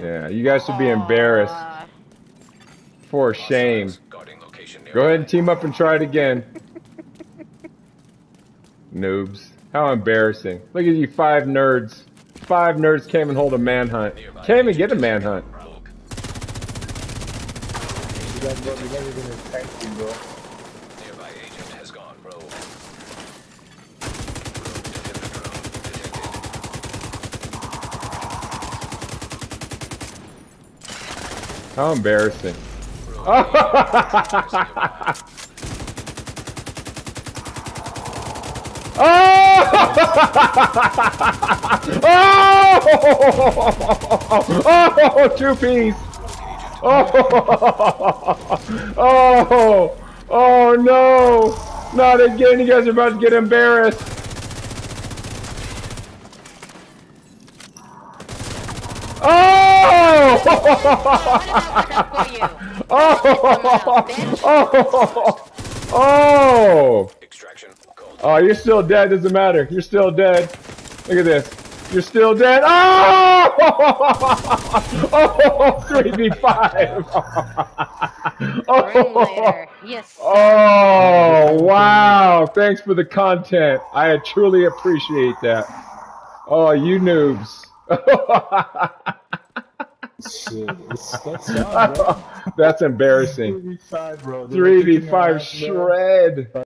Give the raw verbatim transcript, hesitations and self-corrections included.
Yeah, you guys should be embarrassed. Aw. For shame. Go ahead and team up and try it again. Noobs. How embarrassing. Look at you five nerds. Five nerds came and hold a manhunt. Can't even get a manhunt. You guys, bro, you guys are gonna tank you, bro. Nearby agent has gone rogue. How embarrassing. Oh! Oh! Two piece. Oh! Oh! Oh no! Not again! You guys are about to get embarrassed. Oh! Oh! Oh! Oh! Oh, you're still dead. Doesn't matter. You're still dead. Look at this. You're still dead. Oh! Oh! three v five. Oh! Yes. Oh! Wow! Thanks for the content. I truly appreciate that. Oh, you noobs. Shit, it's, that's fine, bro. That's embarrassing. three v five, bro. three v five shred.